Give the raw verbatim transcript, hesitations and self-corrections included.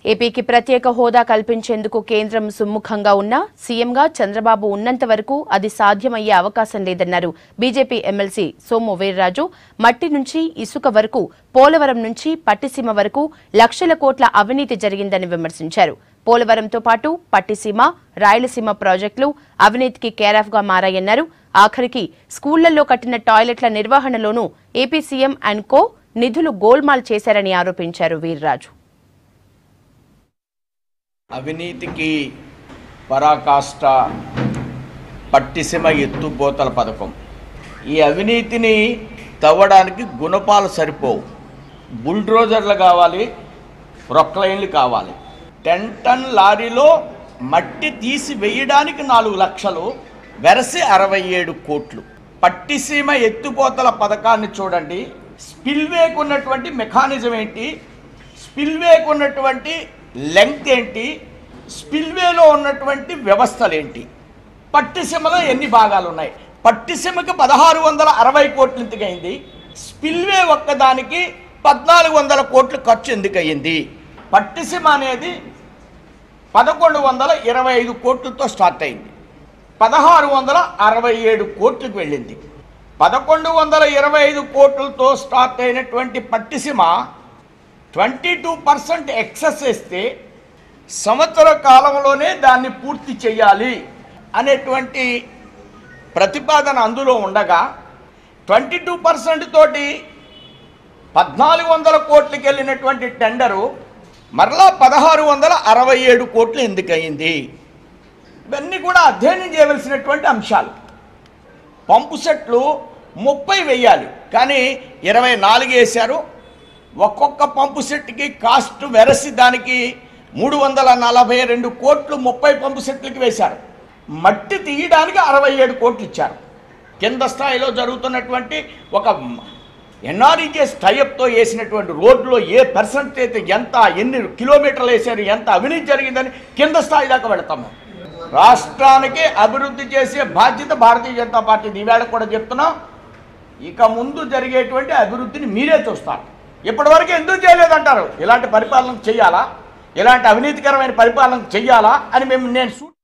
ఏపీకి ప్రత్యేక హోదా కల్పించేందుకు కేంద్రం సుముఖంగా ఉన్నా సీఎంగా చంద్రబాబు ఉన్నంత వరకు అది సాధ్యమయ్యే అవకాశం లేదన్నారు బీజేపీ ఎమ్మెల్సీ సోము వీర్రాజు. మట్టి నుంచి ఇసుక వరకు, పోలవరం నుంచి పట్టిసీమ వరకు లక్షల కోట్ల అవినీతి జరిగిందని విమర్శించారు. పోలవరంతో పాటు పట్టిసీమ, రాయలసీమ ప్రాజెక్టులు అవినీతికి కేరాఫ్ గా మారాయన్నారు. ఆఖరికి స్కూళ్లలో కట్టిన టాయిలెట్ల నిర్వహణలోనూ ఏపీ సీఎం అండ్ కో నిధులు గోల్మాల్ చేశారని ఆరోపించారు వీర్రాజు. అవినీతికి పరాకాష్ట పట్టిసీమ ఎత్తుపోతల పథకం. ఈ అవినీతిని తవ్వడానికి గుణపాలు సరిపోవు. బుల్డ్రోజర్లు కావాలి, ప్రొక్లైన్లు కావాలి. టెన్ టన్ లారీలో మట్టి తీసి వేయడానికి నాలుగు లక్షలు, వెరసి అరవై ఏడు కోట్లు. పట్టిసీమ ఎత్తుపోతల పథకాన్ని చూడండి. స్పిల్వేకు ఉన్నటువంటి మెకానిజం ఏంటి, స్పిల్వేకు ఉన్నటువంటి లెంగ్త్ ఏంటి, స్పిల్వేలో ఉన్నటువంటి వ్యవస్థలు ఏంటి, పట్టిసీమలో ఎన్ని భాగాలు ఉన్నాయి. పట్టిసీమకి పదహారు వందల అరవై కోట్లు ఎందుకయింది, స్పిల్వే ఒక్కదానికి పద్నాలుగు వందల కోట్లు ఖర్చు ఎందుకయ్యింది. పట్టిసీమ అనేది పదకొండు వందల ఇరవై ఐదు కోట్లతో స్టార్ట్ అయింది, పదహారు వందల అరవై ఏడు కోట్లకు వెళ్ళింది. పదకొండు వందల ఇరవై ఐదు కోట్లతో స్టార్ట్ అయినటువంటి Pattiseema twenty two percent excess వేస్తే సంవత్సర కాలంలోనే దాన్ని పూర్తి చేయాలి అనేటువంటి ప్రతిపాదన అందులో ఉండగా ట్వంటీ టూ పర్సెంట్ తోటి పద్నాలుగు వందల కోట్లకి వెళ్ళినటువంటి టెండరు మరలా పదహారు వందల అరవై ఏడు కోట్లు ఎందుకయింది. ఇవన్నీ కూడా అధ్యయనం చేయవలసినటువంటి అంశాలు. పంపు సెట్లు ముప్పై వెయ్యాలి, కానీ ఇరవై నాలుగు వేశారు. ఒక్కొక్క పంపు సెట్కి కాస్ట్ వెరసి దానికి మూడు వందల నలభై రెండు కోట్లు ముప్పై పంపు సెట్లకి వేశారు. మట్టి తీయడానికి అరవై ఏడు కోట్లు ఇచ్చారు. కింద స్థాయిలో జరుగుతున్నటువంటి ఒక ఎన్ఆర్ఈజీఎస్ టైఅప్తో వేసినటువంటి రోడ్లో ఏ పర్సెంటేజ్ ఎంత, ఎన్ని కిలోమీటర్లు వేశారు, ఎంత అవినీతి జరిగిందని కింద స్థాయి దాకా వెళతాము. రాష్ట్రానికి అభివృద్ధి చేసే బాధ్యత భారతీయ జనతా పార్టీది. ఈవేళ కూడా చెప్తున్నాం, ఇక ముందు జరిగేటువంటి అభివృద్ధిని మీరే చూస్తారు. ఇప్పటివరకు ఎందుకు చేయలేదంటారు. ఇలాంటి పరిపాలన చేయాలా, ఇలాంటి అవినీతికరమైన పరిపాలన చేయాలా అని మేము నేను